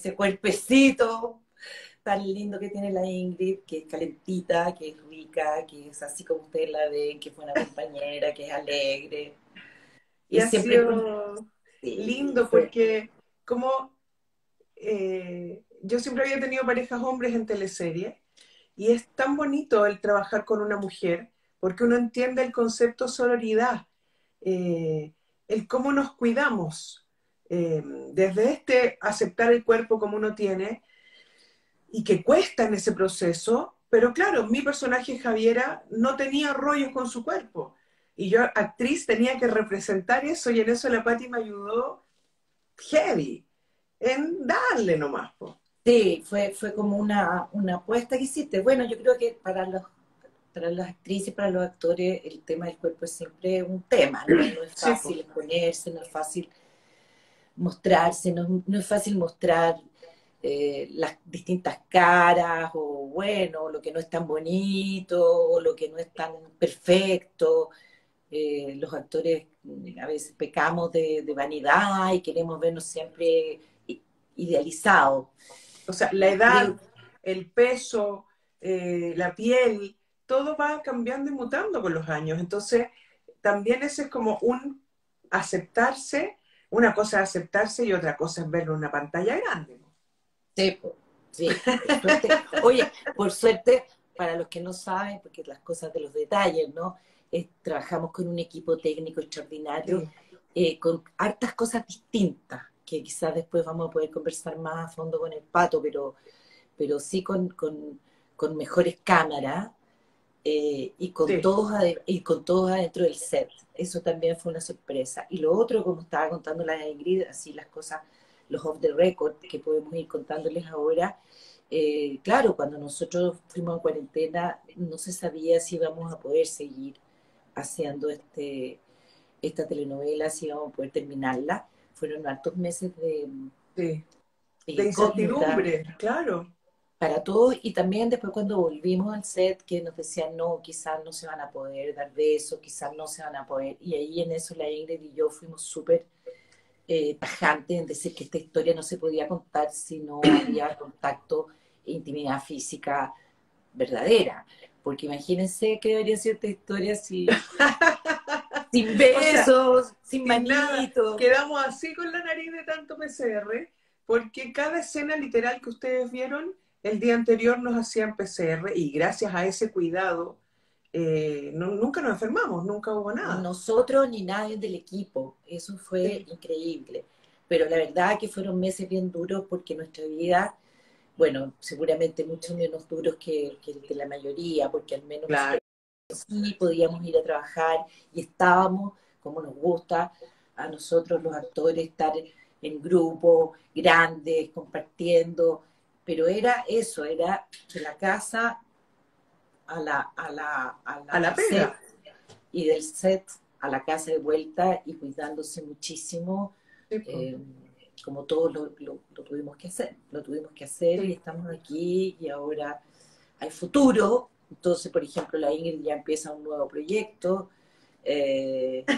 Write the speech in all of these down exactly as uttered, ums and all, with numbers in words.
ese cuerpecito tan lindo que tiene la Ingrid, que es calentita, que es rica, que es así como ustedes la ven, que es buena compañera, que es alegre. Y Y ha siempre con... sido Sí, lindo fue... porque como eh, yo siempre había tenido parejas hombres en teleserie y es tan bonito el trabajar con una mujer porque uno entiende el concepto sororidad, eh, el cómo nos cuidamos, eh, desde este aceptar el cuerpo como uno tiene y que cuesta en ese proceso, pero claro, mi personaje Javiera no tenía rollos con su cuerpo y yo, actriz, tenía que representar eso y en eso la Patti me ayudó heavy, en darle nomás. Po. Sí, fue, fue como una, una apuesta que hiciste. Bueno, yo creo que para los, para las actrices, para los actores, el tema del cuerpo es siempre un tema, ¿no? No es Sí, po. fácil exponerse, no es fácil mostrarse, no, no es fácil mostrar eh, las distintas caras, o bueno, lo que no es tan bonito, o lo que no es tan perfecto. Eh, los actores mm, a veces pecamos de, de vanidad y queremos vernos siempre idealizados. O sea, la Y edad, creo, el peso, eh, la piel, todo va cambiando y mutando con los años. Entonces, también ese es como un aceptarse, una cosa es aceptarse y otra cosa es verlo en una pantalla grande. sí, po, sí, por suerte. Oye, por suerte, para los que no saben, porque las cosas de los detalles, ¿no? Eh, trabajamos con un equipo técnico extraordinario, Sí, eh, con hartas cosas distintas, que quizás después vamos a poder conversar más a fondo con el Pato, pero, pero sí con, con, con mejores cámaras, eh, y, con sí, todos ade- y con todos adentro del set. Eso también fue una sorpresa. Y lo otro, como estaba contando la Ingrid, así las cosas, los off the record, que podemos ir contándoles ahora. Eh, claro, cuando nosotros fuimos en cuarentena, no se sabía si íbamos a poder seguir haciendo este, esta telenovela, si íbamos a poder terminarla. Fueron hartos meses de, sí. de De incógnita incertidumbre, claro. para todos, y también después cuando volvimos al set que nos decían no, quizás no se van a poder dar besos, quizás no se van a poder, y ahí en eso la Ingrid y yo fuimos súper eh, tajantes en decir que esta historia no se podía contar si no había contacto e intimidad física verdadera, porque imagínense que debería ser esta historia si, sin O sea, besos, sin sin nada, manitos. quedamos así con la nariz de tanto P C R, porque cada escena literal que ustedes vieron el día anterior nos hacían P C R y gracias a ese cuidado eh, no, nunca nos enfermamos, nunca hubo nada. Nosotros ni nadie del equipo, eso fue Sí, increíble. Pero la verdad que fueron meses bien duros porque nuestra vida, bueno, seguramente mucho menos duros que, que el de la mayoría, porque al menos claro. nosotros sí podíamos ir a trabajar y estábamos, como nos gusta a nosotros los actores, estar en grupo, grandes, compartiendo, pero era eso, era de la casa a la, a la, a la, A la al set, pega. y del set a la casa de vuelta y cuidándose muchísimo, Sí, po, eh, como todos lo, lo, lo, tuvimos que hacer, lo tuvimos que hacer y sí. estamos aquí y ahora hay futuro. Entonces, por ejemplo, la Ingrid ya empieza un nuevo proyecto. Eh,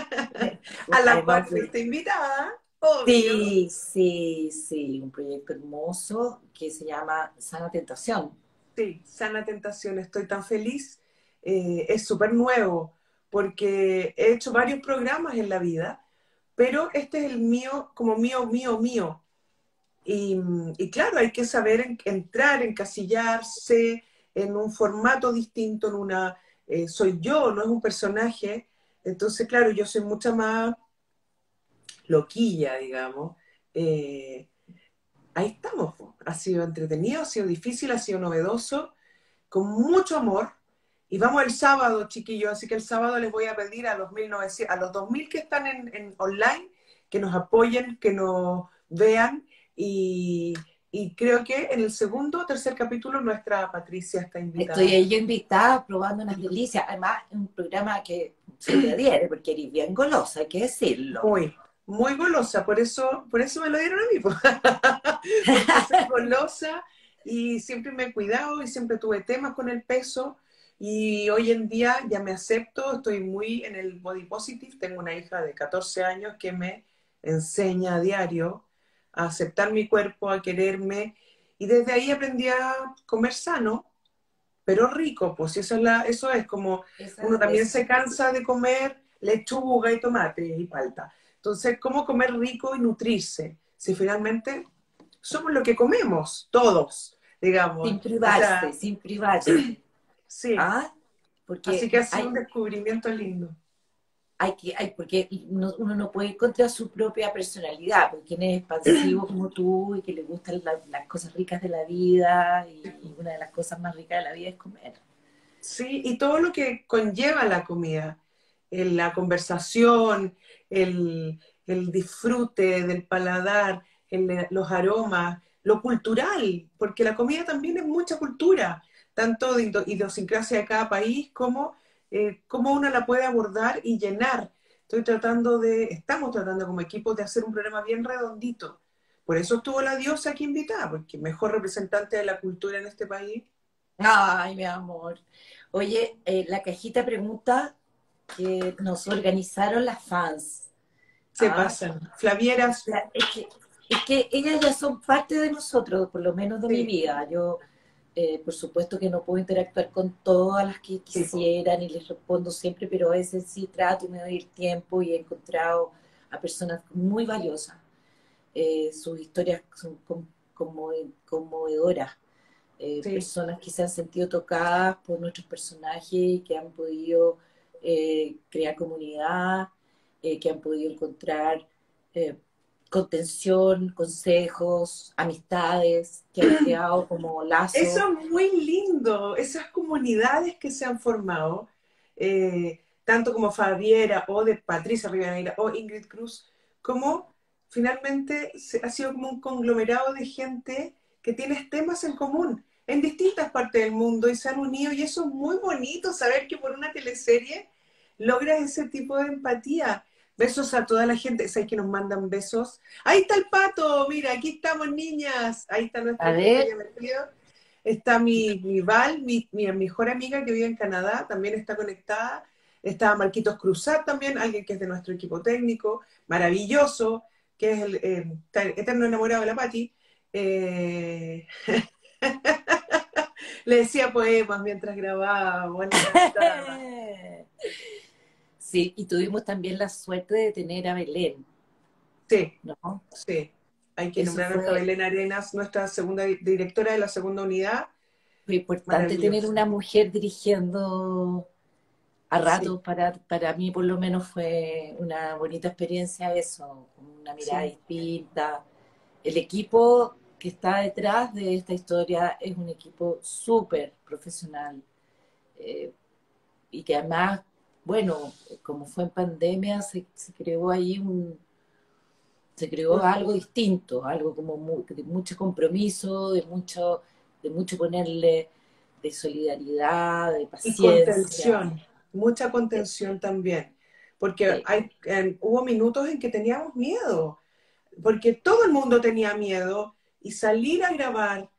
A la además, cual un proye- fuiste invitada, obvio. sí, sí, sí, un proyecto hermoso que se llama Sana Tentación. Sí, Sana Tentación, estoy tan feliz. Eh, es súper nuevo porque he hecho varios programas en la vida, pero este es el mío, como mío, mío, mío. Y, y claro, hay que saber en- entrar, encasillarse en un formato distinto, en una, eh, soy yo, no es un personaje. Entonces, claro, yo soy mucha más loquilla, digamos. Eh, ahí estamos. Po. Ha sido entretenido, ha sido difícil, ha sido novedoso con mucho amor. Y vamos el sábado, chiquillos, así que el sábado les voy a pedir a los mil novecientos, a los dos mil que están en, en online, que nos apoyen, que nos vean. Y, y creo que en el segundo o tercer capítulo nuestra Patricia está Estoy invitada. ahí yo invitada probando unas delicias. Además, es un programa que siete a diez, porque eres bien golosa, hay que decirlo. Muy, muy golosa, por eso, por eso me lo dieron a mí, po. Porque soy golosa y siempre me he cuidado y siempre tuve temas con el peso y hoy en día ya me acepto, estoy muy en el body positive, tengo una hija de catorce años que me enseña a diario a aceptar mi cuerpo, a quererme, y desde ahí aprendí a comer sano, pero rico, pues eso es, la, eso es como, Esa, uno también eso. se cansa de comer lechuga y tomate y palta. Entonces, ¿cómo comer rico y nutrirse? Si finalmente somos lo que comemos, todos, digamos. Sin O privarse, sea, sin privarse. sí. ¿Ah? Así Porque que ha sido hay, un descubrimiento lindo. hay que, hay, porque no- uno no puede encontrar su propia personalidad, porque quien es expansivo como tú y que le gustan la- las cosas ricas de la vida, y, y una de las cosas más ricas de la vida es comer. Sí, y todo lo que conlleva la comida, el- la conversación, el, el disfrute del paladar, el- los aromas, lo cultural, porque la comida también es mucha cultura, tanto de indo- idiosincrasia de cada país como eh, cómo uno la puede abordar y llenar. Estoy tratando de, estamos tratando como equipo de hacer un programa bien redondito. Por eso estuvo la diosa aquí invitada, porque mejor representante de la cultura en este país. Ay, mi amor. Oye, eh, la cajita pregunta que nos organizaron las fans. Se ¿Ah? pasan. Flavieras. La- es que, es que ellas ya son parte de nosotros, por lo menos de mi Sí, vida. Yo, eh, por supuesto que no puedo interactuar con todas las que tipo, quisieran y les respondo siempre, pero a veces sí trato y me doy el tiempo y he encontrado a personas muy valiosas. Eh, sus historias son com- como conmovedoras. Eh, sí. personas que se han sentido tocadas por nuestros personajes y que han podido eh, crear comunidad, eh, que han podido encontrar eh, contención, consejos, amistades, que han creado como Eso lazos. es muy lindo, esas comunidades que se han formado, eh, tanto como Fabiera o de Patricia Rivadeneira o Ingrid Cruz, como finalmente se, ha sido como un conglomerado de gente que tiene temas en común en distintas partes del mundo y se han unido y eso es muy bonito saber que por una teleserie logras ese tipo de empatía. Besos a toda la gente, sé que nos mandan besos. Ahí está el pato, mira, aquí estamos niñas, ahí está A nuestro jefe ver, ya metido. Está mi, mi Val, mi, mi mejor amiga que vive en Canadá, también está conectada. Está Marquitos Cruzat también, alguien que es de nuestro equipo técnico, maravilloso, que es el eh, eterno enamorado de la Pati. Eh, le decía poemas mientras grabábamos, le encantaba. sí, y tuvimos también la suerte de tener a Belén, Sí, ¿no? sí. Hay que Eso nombrar a nuestra fue, Belén Arenas, nuestra segunda directora de la segunda unidad. fue importante tener Maravilloso. una mujer dirigiendo a Sí, ratos. Para, para mí por lo menos fue una bonita experiencia eso, con una mirada sí. distinta. El equipo que está detrás de esta historia es un equipo súper profesional, eh, y que además, bueno, como fue en pandemia, se, se creó ahí un, se creó algo distinto, algo como mu- de mucho compromiso, de mucho, de mucho ponerle, de solidaridad, de Y paciencia. contención, mucha Eh, contención también, porque eh, hay, eh, hubo minutos en que teníamos miedo, porque todo el mundo tenía miedo y salir a grabar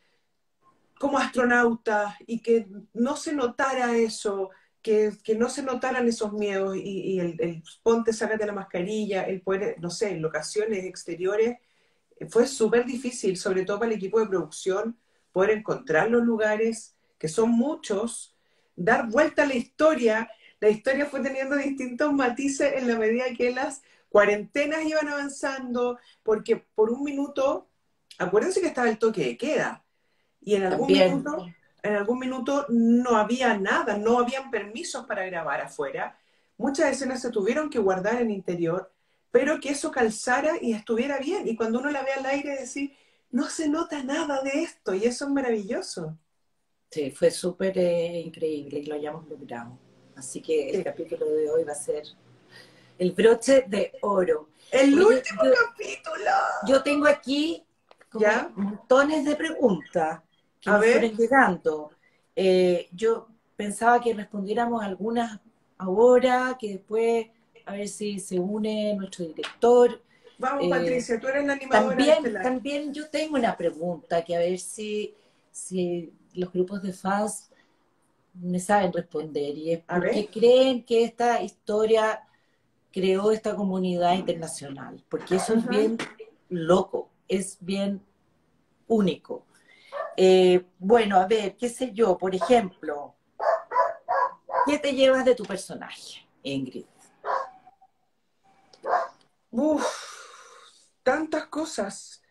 como astronauta y que no se notara eso, que, que no se notaran esos miedos y, y el, el ponte, sácate la mascarilla, el poder, no sé, en locaciones exteriores, eh, fue súper difícil, sobre todo para el equipo de producción, poder encontrar los lugares, que son muchos, dar vuelta a la historia. La historia fue teniendo distintos matices en la medida que las cuarentenas iban avanzando, porque por un minuto, acuérdense que estaba el toque de queda, y en algún también, minuto, en algún minuto no había nada, no habían permisos para grabar afuera. Muchas escenas se tuvieron que guardar en interior, pero que eso calzara y estuviera bien. Y cuando uno la ve al aire, decir, no se nota nada de esto, y eso es maravilloso. sí, fue súper eh, increíble y lo hayamos logrado. Así que el Sí. capítulo de hoy va a ser el broche de oro. El Oye, último yo, capítulo. yo tengo aquí como ¿Ya? montones de preguntas que A nos ver, fueron llegando. Eh, yo pensaba que respondiéramos algunas ahora, que después a ver si se une nuestro director. vamos Eh, Patricia, tú eres la animadora también, estelar. también yo tengo una pregunta que a ver si, si los grupos de fans me saben responder, y es A ¿por ver, qué creen que esta historia creó esta comunidad internacional? Porque eso es ujú, bien, loco, es bien único. Eh, bueno, a ver, qué sé yo, por ejemplo, ¿qué te llevas de tu personaje, Ingrid? Uf, tantas cosas.